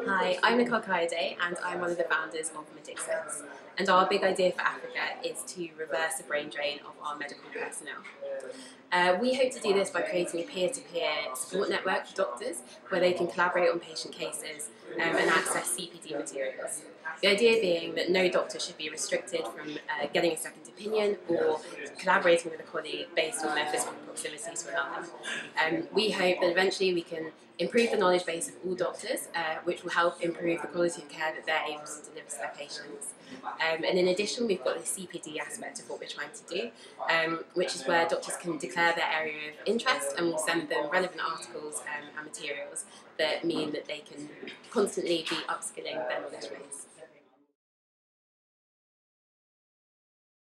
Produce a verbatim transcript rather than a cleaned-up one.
Hi, I'm Nicole Kayode and I'm one of the founders of Medixis. And our big idea for Africa is to reverse the brain drain of our medical personnel. Uh, we hope to do this by creating a peer-to-peer support network for doctors where they can collaborate on patient cases um, and access C P D materials. The idea being that no doctor should be restricted from uh, getting a second opinion or collaborating with a colleague based on their physical proximity to another. Um, we hope that eventually we can improve the knowledge base of all doctors, uh, which will help improve the quality of care that they're able to deliver to their patients. Um, and in addition, we've got the C P D aspect of what we're trying to do, um, which is where doctors can declare their area of interest and we'll send them relevant articles um, and materials that mean that they can constantly be upskilling their knowledge base.